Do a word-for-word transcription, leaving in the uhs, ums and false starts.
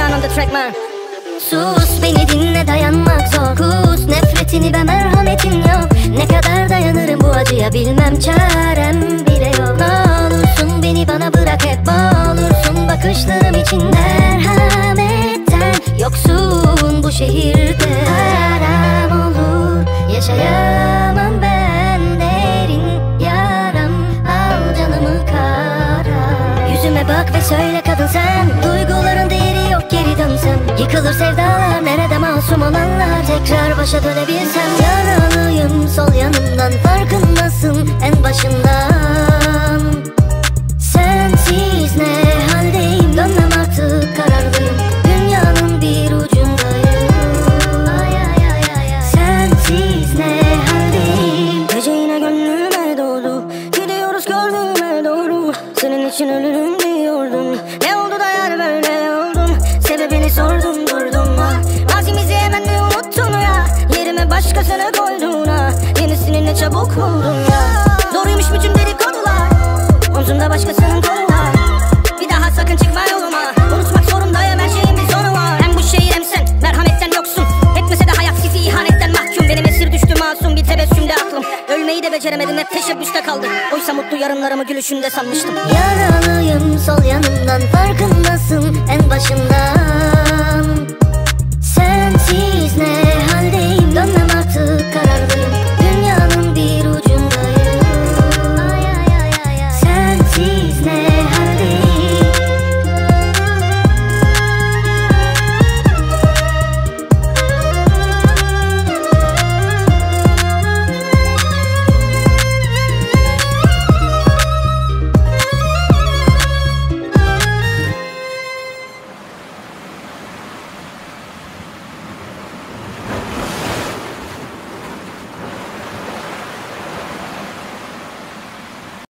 Can on the track man. Sus, beni dinle, dayanmak zor. Kus nefretini ve merhametin yok. Ne kadar dayanırım bu acıya bilmem, çarem bile yok. Ne olursun beni bana bırak, hep boğulursun bakışlarım içinde. Merhametten yoksun bu şehirde. Haram olur, yaşayamam ben derin yaram. Al canımı kara. Yüzüme bak ve söyle kadın sen, duyguların değeri yok geri dönsem. Yıkılır sevdalar, nerede masum olanlar, tekrar başa dönebilsem. Yaralıyım sol yanımdan, farkındasın en başından. Sensiz ne haldeyim, dönmem artık kararlıyım. Dünyanın bir ucundayım. Ay ay ay ay ay. Sensiz ne haldeyim. Gece yine gönlüme doğdu, gidiyoruz gördüğüme doğru. Senin için ölürüm diyordum, ne oldu da yar böyle oldum. Sebebini sordum durdum ha. Mazimizi hemen mi unuttun ya, yerime başkasını koydun ha. Yenisini ne çabuk buldun ya. Doğruymuş bütün dedikodular, omzumda başkasının kolu var. Bir daha sakın çıkma yoluma, unutmak zorundayım, her şeyin bir sonu var. Hem bu şehir hem sen, merhametten yoksun. Etmese de hayat sizi ihanetten mahkum. Benim esir düştü masum bir tebessümde aklım. Ölmeyi de beceremedim, hep teşebbüste kaldı. Oysa mutlu yarınlarımı gülüşünde sanmıştım. Yaralıyım sol yanımdan, farkındasın en başından.